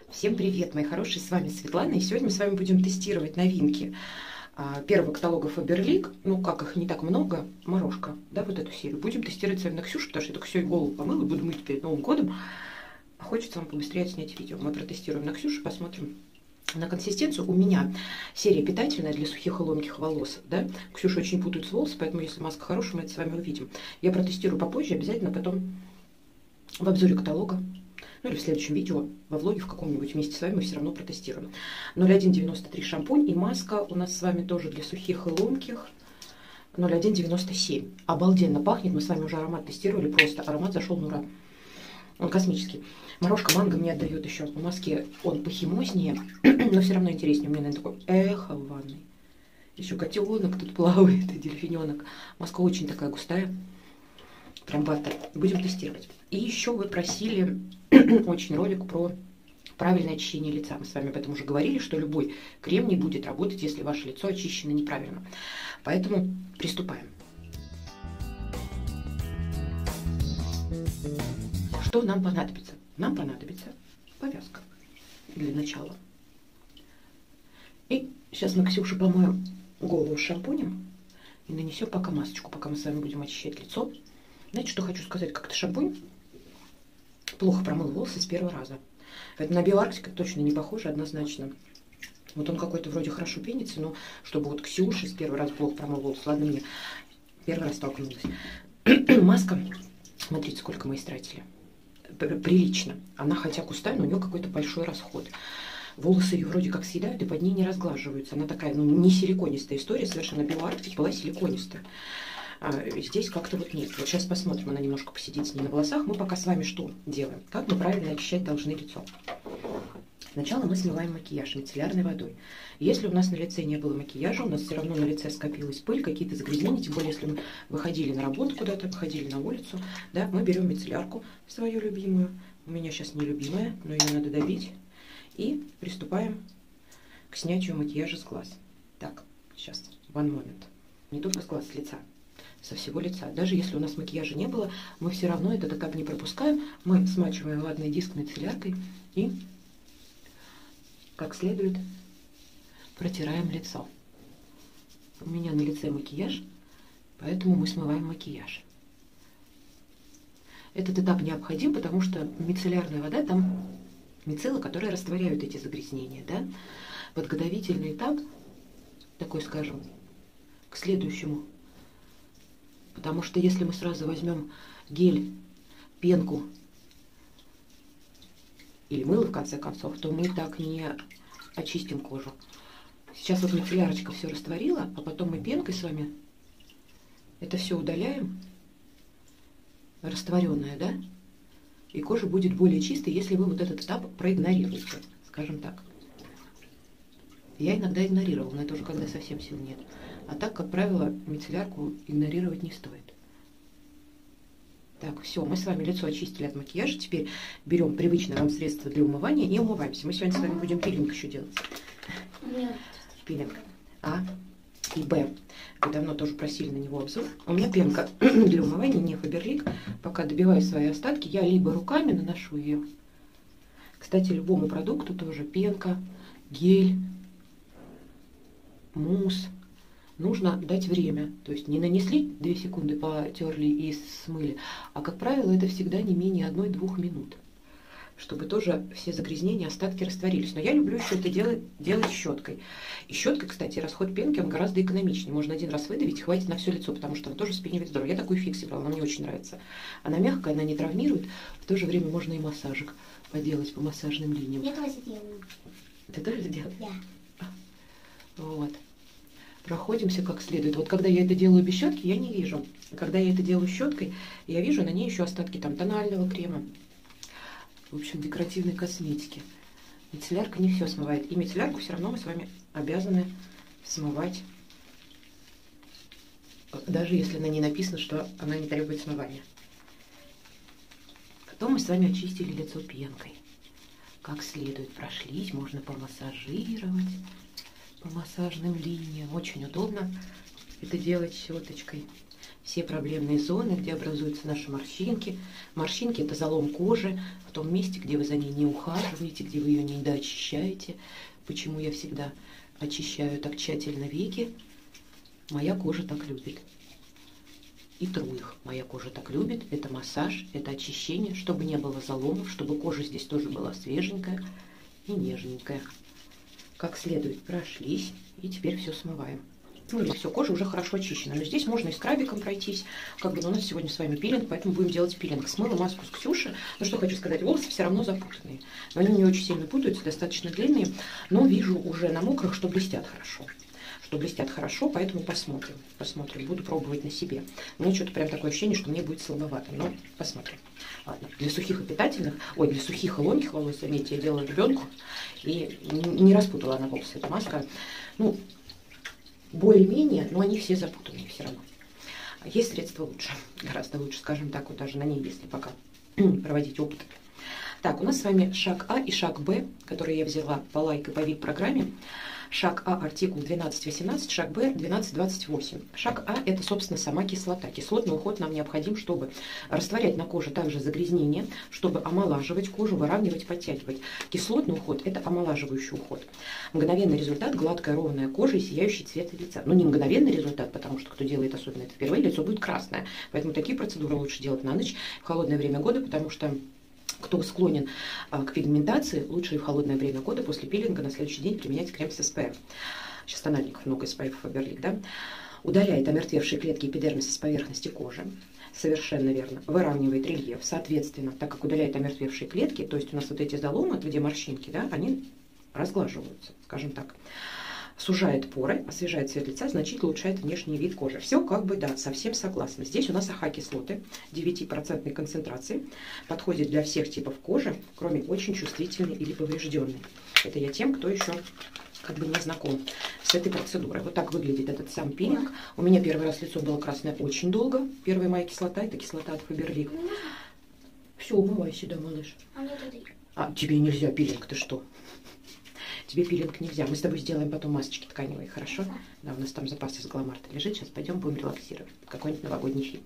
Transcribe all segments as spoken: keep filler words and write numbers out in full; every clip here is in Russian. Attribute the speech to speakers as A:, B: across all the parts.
A: Всем привет, мои хорошие, с вами Светлана, и сегодня мы с вами будем тестировать новинки первого каталога Faberlic. Ну, как их не так много, морожка, да, вот эту серию. Будем тестировать с вами на Ксюшу, потому что я только сегодня голову помыла, буду мыть перед Новым годом. Хочется вам побыстрее снять видео. Мы протестируем на Ксюшу, посмотрим на консистенцию. У меня серия питательная для сухих и ломких волос, да. Ксюша очень путаются волосы, поэтому если маска хорошая, мы это с вами увидим. Я протестирую попозже, обязательно потом в обзоре каталога. Ну или в следующем видео, во влоге в каком-нибудь вместе с вами мы все равно протестируем. ноль один девяносто три шампунь и маска у нас с вами тоже для сухих и ломких. ноль один девяносто семь. Обалденно пахнет, мы с вами уже аромат тестировали, просто аромат зашел на ура. Он космический. Морожка манго мне отдает еще. У маски он похимознее, но все равно интереснее. У меня, наверное, такой эхо в ванной. Еще котенок тут плавает, и дельфиненок. Маска очень такая густая. Прям баттер. Будем тестировать. И еще вы просили очень ролик про правильное очищение лица. Мы с вами об этом уже говорили, что любой крем не будет работать, если ваше лицо очищено неправильно. Поэтому приступаем. Что нам понадобится? Нам понадобится повязка для начала. И сейчас мы Ксюшу помоем голову шампунем и нанесем пока масочку, пока мы с вами будем очищать лицо. Знаете, что хочу сказать? Как-то шампунь плохо промыл волосы с первого раза. Поэтому на Биоарктика точно не похоже, однозначно. Вот он какой-то вроде хорошо пенится, но чтобы вот Ксюша с первого раза плохо промыл волосы, ладно, мне первый раз столкнулась. Маска, смотрите, сколько мы истратили. Прилично. Она хотя густая, но у нее какой-то большой расход. Волосы ее вроде как съедают и под ней не разглаживаются. Она такая, ну, не силиконистая история, совершенно Биоарктик была силиконистая. А здесь как-то вот нет. Вот сейчас посмотрим, она немножко посидит с ней на волосах. Мы пока с вами что делаем? Как мы правильно очищать должны лицо? Сначала мы смываем макияж мицеллярной водой. Если у нас на лице не было макияжа, у нас все равно на лице скопилась пыль, какие-то загрязнения, тем более, если мы выходили на работу куда-то, выходили на улицу, да, мы берем мицеллярку свою любимую. У меня сейчас не любимая, но ее надо добить. И приступаем к снятию макияжа с глаз. Так, сейчас, one moment. Не только с глаз, с лица. Со всего лица. Даже если у нас макияжа не было, мы все равно этот этап не пропускаем. Мы смачиваем ватный диск мицелляркой и как следует протираем лицо. У меня на лице макияж, поэтому мы смываем макияж. Этот этап необходим, потому что мицеллярная вода, там мицеллы, которые растворяют эти загрязнения. Да? Подготовительный этап, такой, скажем, к следующему. Потому что если мы сразу возьмем гель, пенку или мыло, в конце концов, то мы так не очистим кожу. Сейчас вот мицеллярочка все растворила, а потом мы пенкой с вами это все удаляем, растворенное, да? И кожа будет более чистой, если вы вот этот этап проигнорируете, скажем так. Я иногда игнорировала, но это уже когда совсем сил нет. А так, как правило, мицеллярку игнорировать не стоит. Так, все, мы с вами лицо очистили от макияжа. Теперь берем привычное вам средство для умывания и умываемся. Мы сегодня с вами будем пилинг еще делать.
B: Нет.
A: Пилинг А и Б. Вы давно тоже просили на него обзор. У меня пенка для умывания, не Faberlic. Пока добиваю свои остатки, я либо руками наношу ее. Кстати, любому продукту тоже пенка, гель, мусс. Нужно дать время. То есть не нанесли две секунды, потерли и смыли. А, как правило, это всегда не менее одной-двух минут. Чтобы тоже все загрязнения, остатки растворились. Но я люблю еще это делать, делать щеткой. И щеткой, кстати, расход пенки, он гораздо экономичнее. Можно один раз выдавить, хватит на все лицо, потому что она тоже вспенивает здорово. Я такую фикси брала, она мне очень нравится. Она мягкая, она не травмирует. В то же время можно и массажик поделать по массажным линиям.
B: Я тоже делаю.
A: Ты тоже сделаешь?
B: Да.
A: Вот. Проходимся как следует. Вот когда я это делаю без щетки, я не вижу. Когда я это делаю щеткой, я вижу на ней еще остатки там тонального крема. В общем, декоративной косметики. Мицеллярка не все смывает. И мицеллярку все равно мы с вами обязаны смывать. Даже если на ней написано, что она не требует смывания. Потом мы с вами очистили лицо пенкой. Как следует прошлись, можно помассажировать. По массажным линиям. Очень удобно это делать щеточкой. все проблемные зоны, где образуются наши морщинки. Морщинки – это залом кожи в том месте, где вы за ней не ухаживаете, где вы ее не доочищаете. Почему я всегда очищаю так тщательно веки? Моя кожа так любит. И тру их. Моя кожа так любит. Это массаж, это очищение, чтобы не было заломов, чтобы кожа здесь тоже была свеженькая и нежненькая. Как следует прошлись, и теперь все смываем. Ну, и все, кожа уже хорошо очищена. Но здесь можно и скрабиком пройтись. Как бы, но у нас сегодня с вами пилинг, поэтому будем делать пилинг. Смыла маску с Ксюши. Ну, что хочу сказать, волосы все равно запутанные. Но они не очень сильно путаются, достаточно длинные. Но вижу уже на мокрых, что блестят хорошо. Что блестят хорошо, поэтому посмотрим. Посмотрим. Буду пробовать на себе. У меня что-то прям такое ощущение, что мне будет слабовато. Но посмотрим. Ладно. Для сухих и питательных, ой, для сухих и ломких волос, заметьте, я делала ребенку. И не распутала она волосы. Эта маска, ну, более-менее, но они все запутанные все равно. Есть средства лучше. Гораздо лучше, скажем так, вот даже на ней, если пока проводить опыт. Так, у нас с вами шаг А и шаг Б, которые я взяла по лайк и по вип программе. Шаг А артикул двенадцать восемнадцать, шаг Б двенадцать двадцать восемь. Шаг А это, собственно, сама кислота. Кислотный уход нам необходим, чтобы растворять на коже также загрязнения, чтобы омолаживать кожу, выравнивать, подтягивать. Кислотный уход это омолаживающий уход. Мгновенный результат – гладкая ровная кожа и сияющий цвет лица. Но не мгновенный результат, потому что кто делает особенно это впервые, лицо будет красное. Поэтому такие процедуры лучше делать на ночь, в холодное время года, потому что кто склонен а, к пигментации, лучше и в холодное время года после пилинга на следующий день применять крем с эс пэ эф. Сейчас тональников много эс пэ эф Faberlic, да? Удаляет омертвевшие клетки эпидермиса с поверхности кожи. Совершенно верно. Выравнивает рельеф. Соответственно, так как удаляет омертвевшие клетки, то есть у нас вот эти заломы, где морщинки, да, они разглаживаются, скажем так. Сужает поры, освежает цвет лица, значительно улучшает внешний вид кожи. Все как бы, да, совсем согласна. Здесь у нас АХ-кислоты девятипроцентной концентрации. Подходит для всех типов кожи, кроме очень чувствительной или поврежденной. Это я тем, кто еще как бы не знаком с этой процедурой. Вот так выглядит этот сам пилинг. У меня первый раз лицо было красное очень долго. Первая моя кислота, это кислота от Faberlic. Все, умывайся, да, малыш. А, тебе нельзя пилинг, ты что? Тебе пилинг нельзя. Мы с тобой сделаем потом масочки тканевые, хорошо? Да, у нас там запас из Гламарта лежит. Сейчас пойдем будем релаксировать. Какой-нибудь новогодний фильм.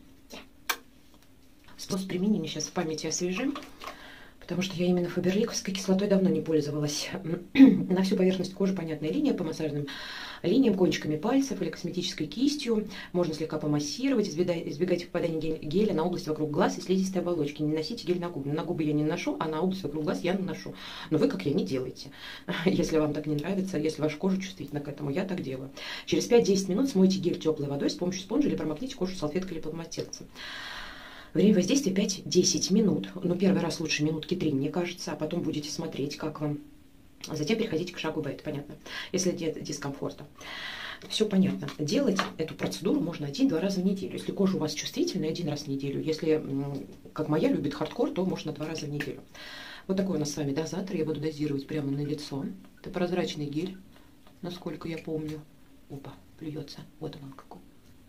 A: Способ применения сейчас в памяти освежим. Потому что я именно фаберликовской кислотой давно не пользовалась. На всю поверхность кожи понятная линия по массажным линиям, кончиками пальцев или косметической кистью. Можно слегка помассировать, избегать попадания геля на область вокруг глаз и слизистой оболочки. Не носите гель на губы. На губы я не наношу, а на область вокруг глаз я наношу. Но вы, как я, не делаете. Если вам так не нравится, если ваша кожа чувствительна к этому, я так делаю. Через пять-десять минут смойте гель теплой водой с помощью спонжа или промокните кожу салфеткой или полотенцем. Время воздействия пять-десять минут. Но первый раз лучше минутки три, мне кажется, а потом будете смотреть, как вам. А затем переходите к шагу Б, это понятно, если нет дискомфорта. Все понятно. Делать эту процедуру можно один-два раза в неделю. Если кожа у вас чувствительная, один раз в неделю. Если, как моя, любит хардкор, то можно два раза в неделю. Вот такой у нас с вами дозатор. Я буду дозировать прямо на лицо. Это прозрачный гель, насколько я помню. Опа, плюется. Вот он какой.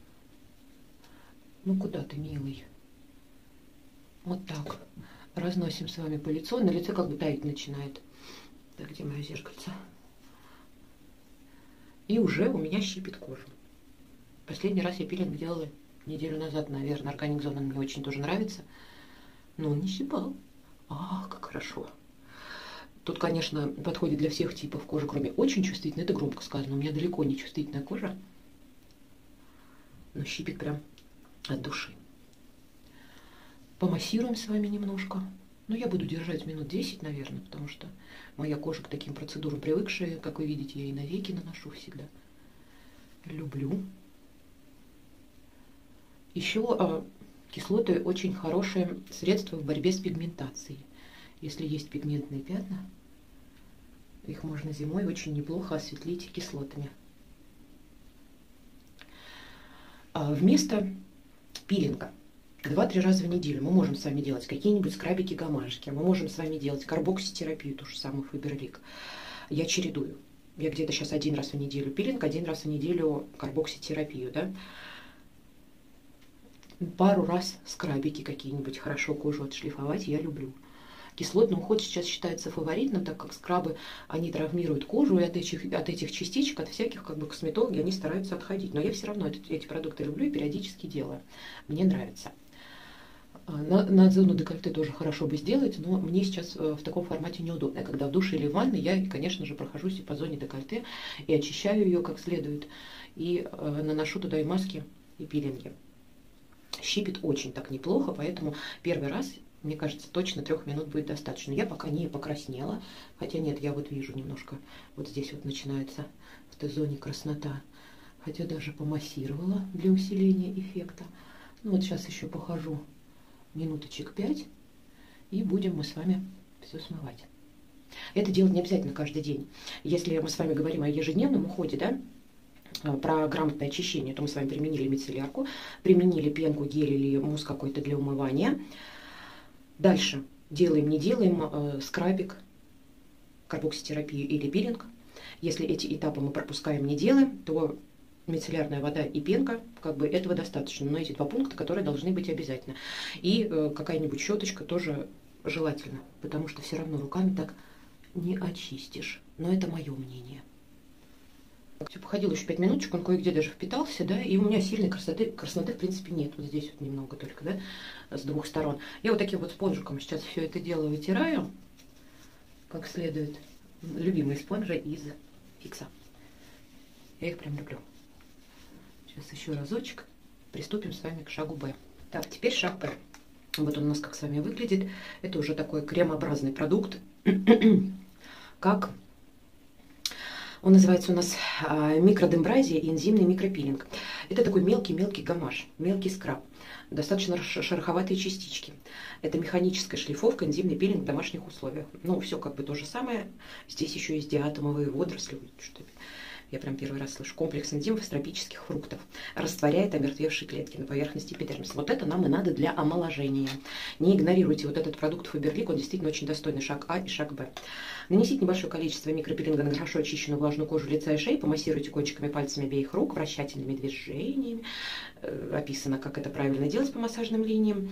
A: Ну куда ты, милый? Вот так. Разносим с вами по лицу. На лице как бы таять начинает. Так, где мое зеркальце? И уже у меня щипит кожу. Последний раз я пилинг делала неделю назад, наверное. Органик Зона мне очень тоже нравится. Но он не щипал. Ах, как хорошо. Тут, конечно, подходит для всех типов кожи, кроме очень чувствительной. Это громко сказано. У меня далеко не чувствительная кожа. Но щипит прям от души. Помассируем с вами немножко. Ну, я буду держать минут десять, наверное, потому что моя кожа к таким процедурам привыкшая. Как вы видите, я и на веки наношу всегда. Люблю. Еще а, кислоты очень хорошее средство в борьбе с пигментацией. Если есть пигментные пятна, их можно зимой очень неплохо осветлить кислотами. А вместо пилинга два-три раза в неделю мы можем с вами делать какие-нибудь скрабики, гамашки. Мы можем с вами делать карбокситерапию, ту же самую Faberlic. Я чередую. Я где-то сейчас один раз в неделю пилинг, один раз в неделю карбокситерапию, да. Пару раз скрабики какие-нибудь, хорошо кожу отшлифовать я люблю. Кислотный уход сейчас считается фаворитным, так как скрабы, они травмируют кожу, и от этих, от этих частичек, от всяких как бы косметологи, они стараются отходить. Но я все равно эти, эти продукты люблю и периодически делаю. Мне нравится. На, на зону декольте тоже хорошо бы сделать, но мне сейчас в таком формате неудобно. Когда в душе или в ванной, я, конечно же, прохожусь и по зоне декольте, и очищаю ее как следует, и э, наношу туда и маски, и пилинги. Щипит очень так неплохо, поэтому первый раз, мне кажется, точно трех минут будет достаточно. Я пока не покраснела, хотя нет, я вот вижу немножко, вот здесь вот начинается в той зоне краснота, хотя даже помассировала для усиления эффекта. Ну вот сейчас еще похожу минуточек пять, и будем мы с вами все смывать. Это делать не обязательно каждый день. Если мы с вами говорим о ежедневном уходе, да, про грамотное очищение, то мы с вами применили мицеллярку, применили пенку, гель или мусс какой-то для умывания. Дальше делаем, не делаем э, скрабик, карбокситерапию или пилинг. Если эти этапы мы пропускаем, не делаем, то мицеллярная вода и пенка, как бы этого достаточно. Но эти два пункта, которые должны быть обязательно. И э, какая-нибудь щеточка тоже желательно, потому что все равно руками так не очистишь. Но это мое мнение. Все, походил еще пять минуточек, он кое-где даже впитался, да, и у меня сильной красоты, красноты в принципе нет. Вот здесь вот немного только, да, с двух сторон. Я вот таким вот спонжиком сейчас все это дело вытираю, как следует. Любимые спонжи из Фикса. Я их прям люблю. Сейчас еще разочек. Приступим с вами к шагу Б. Так, теперь шаг Б. Вот он у нас как с вами выглядит. Это уже такой кремообразный продукт. Как он называется у нас микродембразия и энзимный микропилинг. Это такой мелкий-мелкий гамаш, мелкий скраб. Достаточно шероховатые частички. Это механическая шлифовка, энзимный пилинг в домашних условиях. Ну, все как бы то же самое. Здесь еще есть диатомовые водоросли. Что я прям первый раз слышу. Комплекс энзимов из тропических фруктов. Растворяет омертвевшие клетки на поверхности эпидермиса. Вот это нам и надо для омоложения. Не игнорируйте вот этот продукт Фаберлик. Он действительно очень достойный. Шаг А и шаг Б. Нанесите небольшое количество микропилинга на хорошо очищенную влажную кожу лица и шеи. Помассируйте кончиками пальцами обеих рук, вращательными движениями. Э, описано, как это правильно делать по массажным линиям.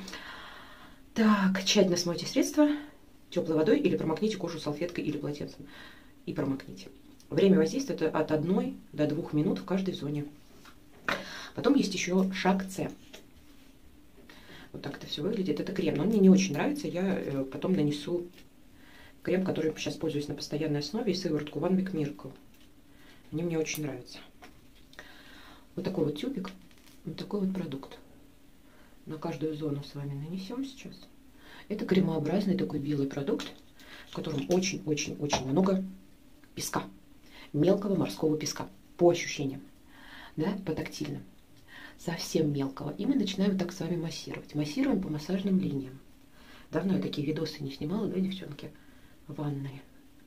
A: Так, тщательно смойте средство теплой водой или промокните кожу салфеткой или полотенцем. И промокните. Время воздействия это от одной до двух минут в каждой зоне. Потом есть еще шаг С. Вот так это все выглядит. Это крем, но он мне не очень нравится. Я потом нанесу крем, который сейчас пользуюсь на постоянной основе, и сыворотку One Week Miracle. Они мне очень нравятся. Вот такой вот тюбик, вот такой вот продукт. На каждую зону с вами нанесем сейчас. Это кремообразный такой белый продукт, в котором очень-очень-очень много песка. Мелкого морского песка, по ощущениям, да, по тактильным, совсем мелкого. И мы начинаем так с вами массировать. Массируем по массажным линиям. Давно я такие видосы не снимала, да, девчонки, ванные.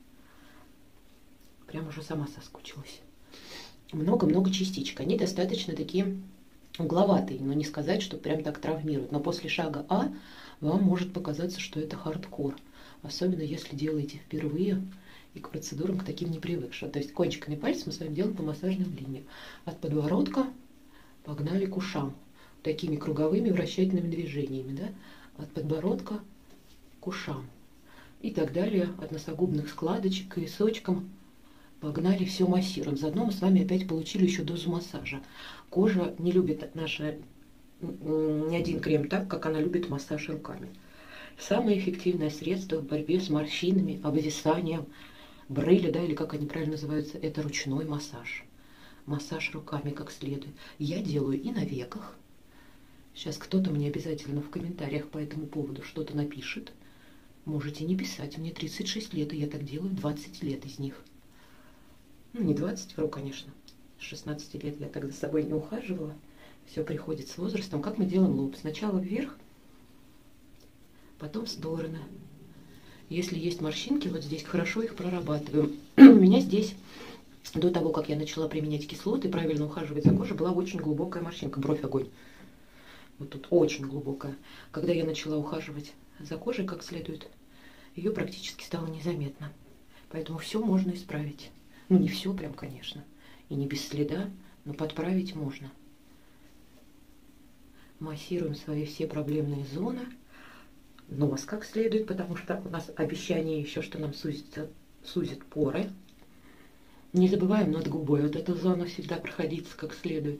A: Прям уже сама соскучилась. Много-много частичек. Они достаточно такие угловатые, но не сказать, что прям так травмируют. Но после шага А вам может показаться, что это хардкор. Особенно если делаете впервые и к процедурам к таким не привыкшим. То есть кончиками пальцев мы с вами делаем по массажным линиям. От подбородка погнали к ушам. Такими круговыми вращательными движениями. Да? От подбородка к ушам. И так далее. От носогубных складочек к височкам погнали, все массируем. Заодно мы с вами опять получили еще дозу массажа. Кожа не любит наша, ни один крем так, как она любит массаж руками. Самое эффективное средство в борьбе с морщинами, обвисанием, брыли, да, или как они правильно называются, это ручной массаж. Массаж руками как следует. Я делаю и на веках. Сейчас кто-то мне обязательно в комментариях по этому поводу что-то напишет. Можете не писать. Мне тридцать шесть лет, и я так делаю двадцать лет из них. Ну, не двадцать, вру, конечно. С шестнадцати лет я тогда с собой не ухаживала. Все приходит с возрастом. Как мы делаем лоб? Сначала вверх, потом в стороны. Если есть морщинки, вот здесь хорошо их прорабатываем. У меня здесь, до того, как я начала применять кислоты, правильно ухаживать за кожей, была очень глубокая морщинка, бровь огонь. Вот тут очень глубокая. Когда я начала ухаживать за кожей как следует, ее практически стало незаметно. Поэтому все можно исправить. Ну, не все прям, конечно. И не без следа, но подправить можно. Массируем свои все проблемные зоны. нос как следует, потому что у нас обещание еще, что нам сузит, сузит поры. Не забываем над губой вот эту зону всегда проходиться как следует.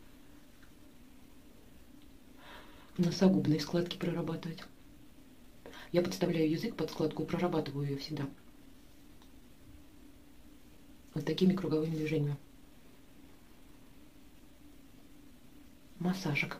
A: Носогубные складки прорабатывать. Я подставляю язык под складку и прорабатываю ее всегда. Вот такими круговыми движениями. Массажик.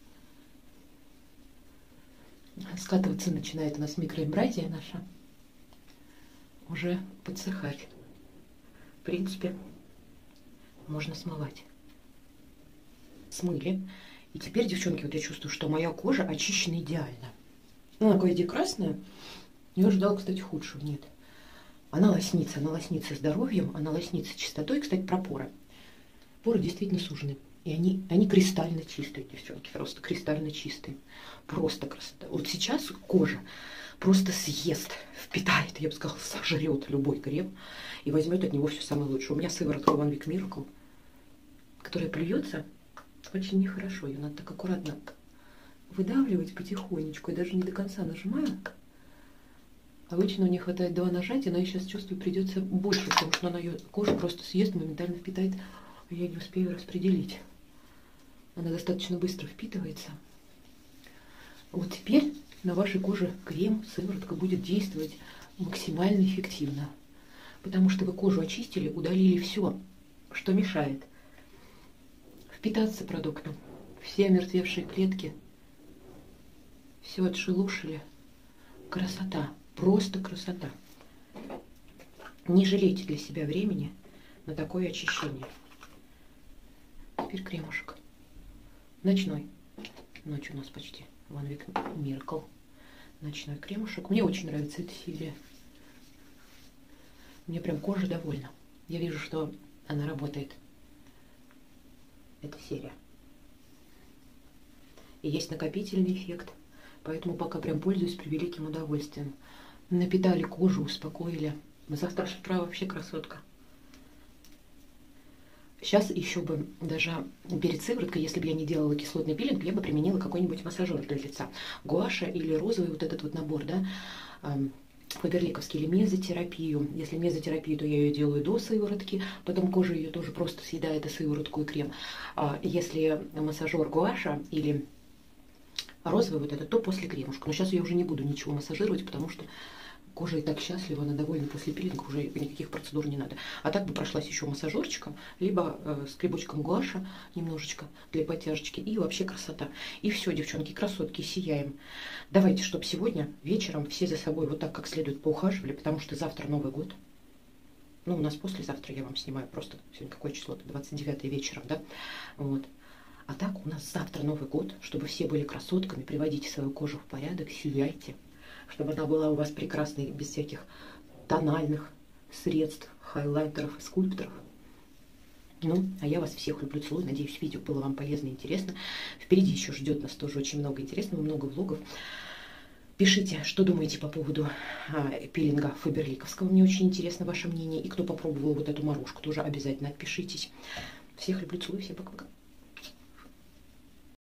A: Скатываться начинает у нас микроэмбразия наша. Уже подсыхать. В принципе, можно смывать. Смыли. И теперь, девчонки, вот я чувствую, что моя кожа очищена идеально. Она такая где красная. Я ожидала, кстати, худшего. Нет. Она лоснится. Она лоснится здоровьем, она лоснится чистотой. Кстати, про поры. Поры действительно сужены. И они, они кристально чистые, девчонки. Просто кристально чистые. Просто красота. Вот сейчас кожа просто съест, впитает, я бы сказала, сожрет любой крем и возьмет от него все самое лучшее. У меня сыворотка One Week Miracle, которая плюется очень нехорошо. Ее надо так аккуратно выдавливать потихонечку. Я даже не до конца нажимаю. Обычно не хватает два нажатия, но я сейчас чувствую, придется больше, потому что она ее кожу просто съест, моментально впитает, а я не успею распределить. Она достаточно быстро впитывается. Вот теперь на вашей коже крем, сыворотка будет действовать максимально эффективно. Потому что вы кожу очистили, удалили все, что мешает впитаться продукту. Все омертвевшие клетки, все отшелушили. Красота, просто красота. Не жалейте для себя времени на такое очищение. Теперь кремушек. Ночной. Ночь у нас почти. One Week Miracle. Ночной кремушек. Мне очень нравится эта серия. Мне прям кожа довольна. Я вижу, что она работает. Эта серия. И есть накопительный эффект. Поэтому пока прям пользуюсь превеликим удовольствием. Напитали кожу, успокоили. Завтра с утра вообще красотка. Сейчас еще бы даже перед сывороткой, если бы я не делала кислотный пилинг, я бы применила какой-нибудь массажер для лица. Гуаша или розовый вот этот вот набор, да, фаберликовский, или мезотерапию. Если мезотерапию, то я ее делаю до сыворотки, потом кожа ее тоже просто съедает и сыворотку, и крем. Если массажер гуаша или розовый вот этот, то после кремушка. Но сейчас я уже не буду ничего массажировать, потому что кожа и так счастлива, она довольна, после пилинга уже никаких процедур не надо. А так бы прошлась еще массажерчиком, либо э, скребочком гуаша немножечко для подтяжечки, и вообще красота. И все, девчонки, красотки, сияем. Давайте, чтобы сегодня вечером все за собой вот так как следует поухаживали, потому что завтра Новый год. Ну, у нас послезавтра я вам снимаю просто, сегодня какое число-то, двадцать девятое вечером, да, вот. А так у нас завтра Новый год, чтобы все были красотками, приводите свою кожу в порядок, сияйте. Чтобы она была у вас прекрасной, без всяких тональных средств, хайлайтеров и скульпторов. Ну, а я вас всех люблю, целую. Надеюсь, видео было вам полезно и интересно. Впереди еще ждет нас тоже очень много интересного, много влогов. Пишите, что думаете по поводу а, пилинга фаберликовского. Мне очень интересно ваше мнение. И кто попробовал вот эту морожку, тоже обязательно отпишитесь. Всех люблю, целую, всем пока-пока.